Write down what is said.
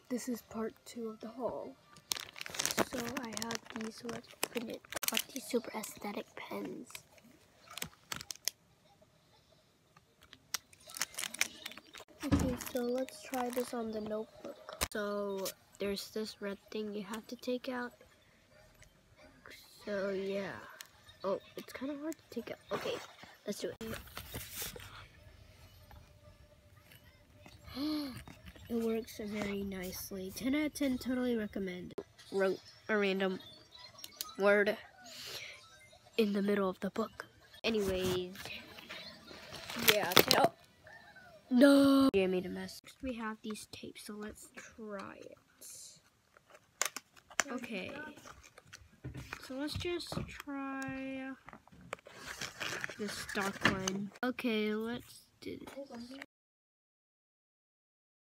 This is part 2 of the haul. So I have these, so let's open it. Got these super aesthetic pens. Okay, so let's try this on the notebook. So there's this red thing you have to take out. So yeah. Oh, it's kind of hard to take out. Okay, let's do it. It works very nicely. 10 out of 10, totally recommend. Wrote a random word in the middle of the book. Anyways, yeah. Oh, no! I made a mess. Next we have these tapes, so let's try it. Okay. So let's just try the stock one. Okay, let's do this.